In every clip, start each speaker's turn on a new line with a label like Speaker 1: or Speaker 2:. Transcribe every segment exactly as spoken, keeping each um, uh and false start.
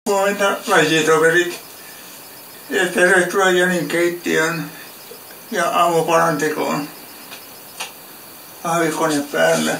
Speaker 1: Huomenta lajitoverit ja tervetuloa Janin keittiön ja aamupalan tekoon. Ahvikone päällä.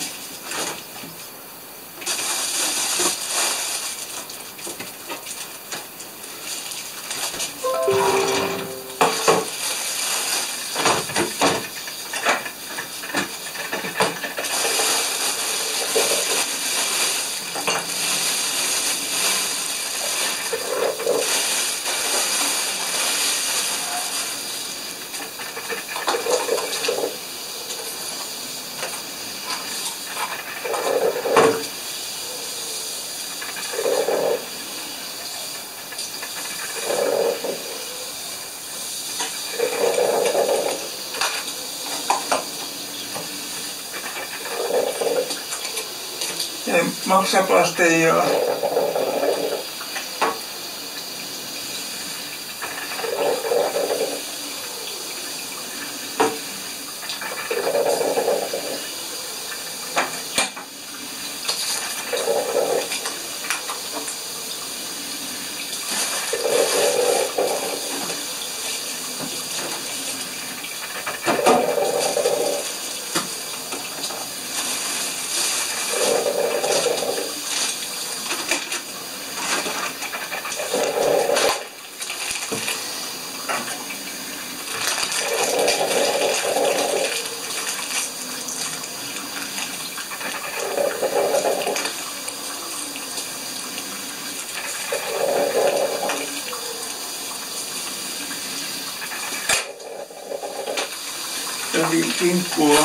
Speaker 1: Ja maksapasteja. Eli kinkkua.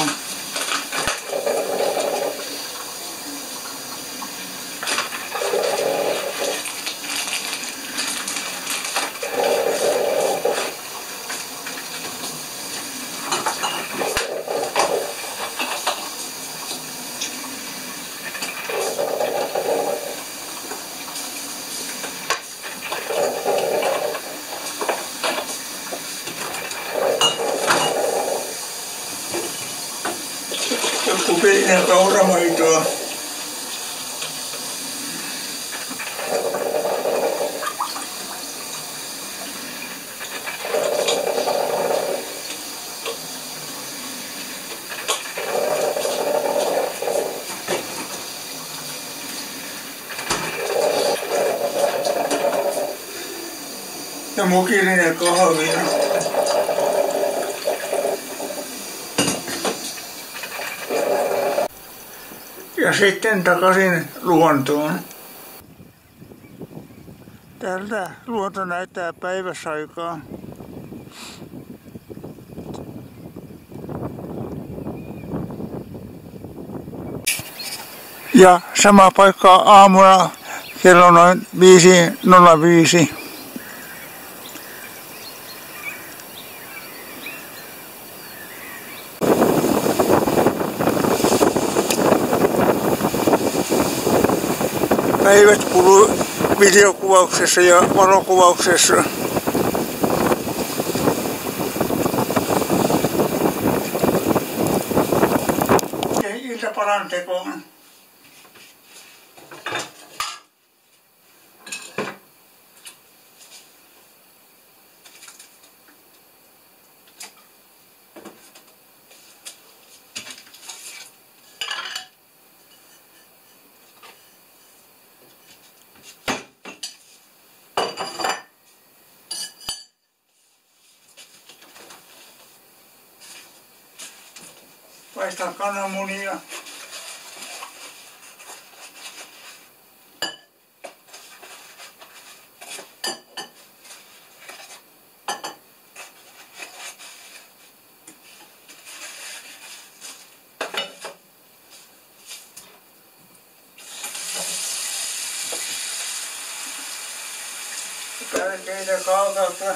Speaker 1: Kupillinen kauramaitoa. Ja mukillinen kahvia. Ja sitten takaisin luontoon. Tältä luonto näyttää päiväsaikaa. Ja sama paikka aamuna kello noin viisi nolla viisi. Päivät kuluu videokuvauksessa ja valokuvauksessa. Ja iltapalan tekoon. Paistan kananmunia. Tärkeitä kaakaota.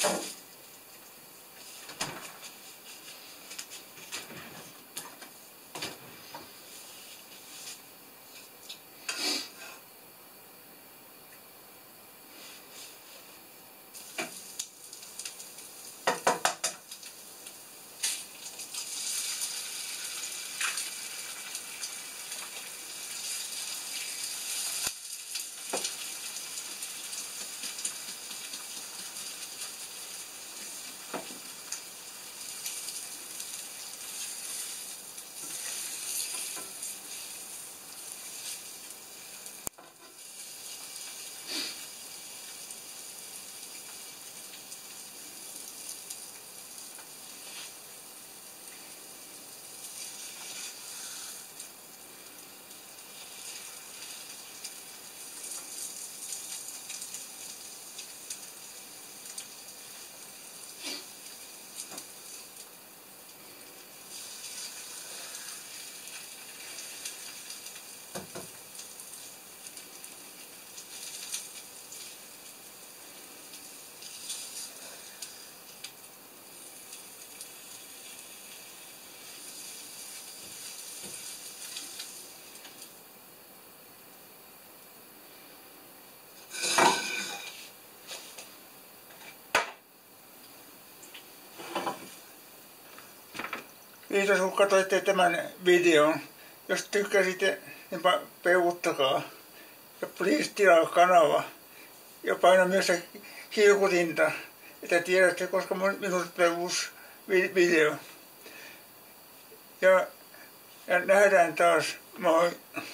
Speaker 1: Kiitos kun katsoitte tämän videon. Jos tykkäsitte, niin peukuttakaa. Ja please tilaa kanava. Ja paina myös se kiukutinta, että tiedätte, koska minulle tulee uusi video. Ja, ja nähdään taas. Moi!